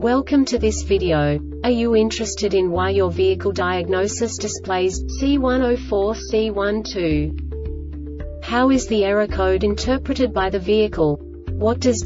Welcome to this video. Are you interested in why your vehicle diagnosis displays C104C12? How is the error code interpreted by the vehicle? What does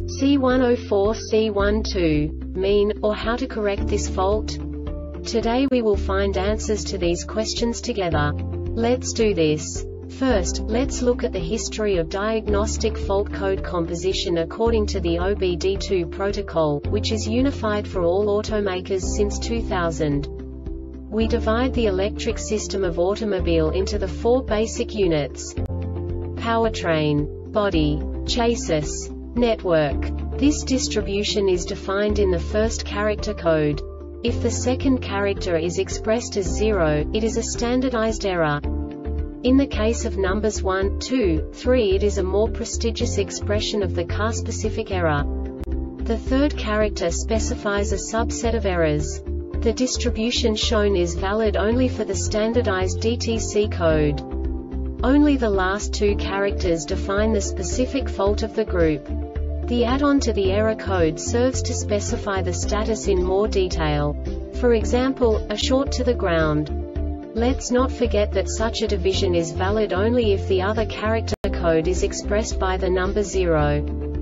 C104C12 mean, or how to correct this fault? Today we will find answers to these questions together. Let's do this. First, let's look at the history of diagnostic fault code composition according to the OBD2 protocol, which is unified for all automakers since 2000. We divide the electric system of automobile into the four basic units: powertrain, body, chassis, network. This distribution is defined in the first character code. If the second character is expressed as 0, it is a standardized error. In the case of numbers 1, 2, 3, it is a more prestigious expression of the car-specific error. The third character specifies a subset of errors. The distribution shown is valid only for the standardized DTC code. Only the last two characters define the specific fault of the group. The add-on to the error code serves to specify the status in more detail. For example, a short to the ground. Let's not forget that such a division is valid only if the other character code is expressed by the number 0.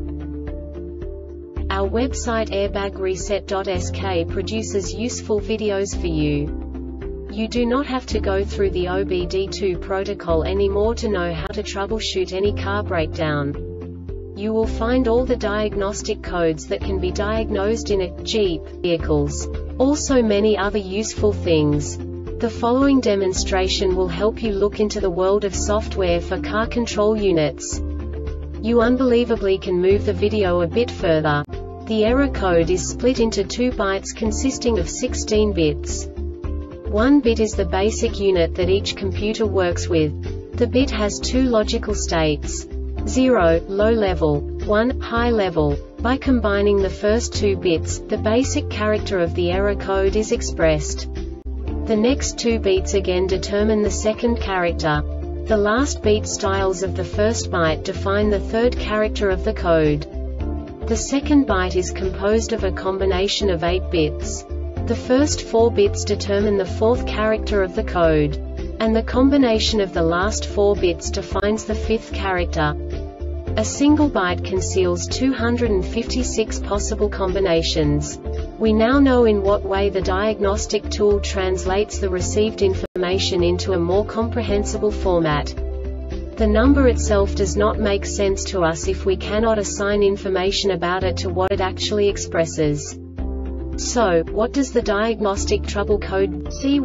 Our website airbagreset.sk produces useful videos for you. You do not have to go through the OBD2 protocol anymore to know how to troubleshoot any car breakdown. You will find all the diagnostic codes that can be diagnosed in a Jeep vehicles. Also many other useful things. The following demonstration will help you look into the world of software for car control units. You unbelievably can move the video a bit further. The error code is split into 2 bytes consisting of 16 bits. 1 bit is the basic unit that each computer works with. The bit has 2 logical states: 0, low level, 1, high level. By combining the first 2 bits, the basic character of the error code is expressed. The next 2 beats again determine the second character. The last beat styles of the first byte define the third character of the code. The second byte is composed of a combination of 8 bits. The first 4 bits determine the fourth character of the code. And the combination of the last 4 bits defines the fifth character. A single byte conceals 256 possible combinations. We now know in what way the diagnostic tool translates the received information into a more comprehensible format. The number itself does not make sense to us if we cannot assign information about it to what it actually expresses. So, what does the diagnostic trouble code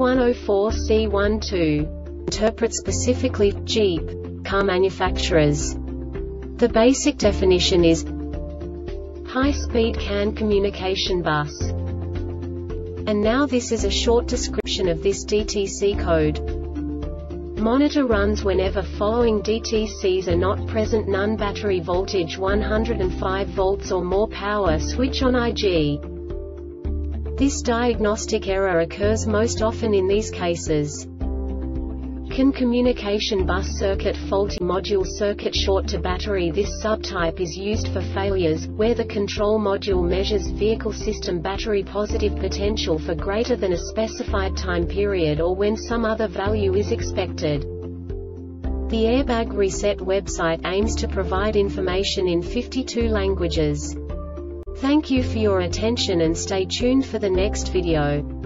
C104C12 interpret specifically for Jeep car manufacturers? The basic definition is high-speed CAN communication bus. And now this is a short description of this DTC code. Monitor runs whenever following DTCs are not present: none, battery voltage 105 volts or more, power switch on IG. This diagnostic error occurs most often in these cases: CAN communication bus circuit faulty, module circuit short to battery. This subtype is used for failures where the control module measures vehicle system battery positive potential for greater than a specified time period, or when some other value is expected. The Airbag Reset website aims to provide information in 52 languages. Thank you for your attention and stay tuned for the next video.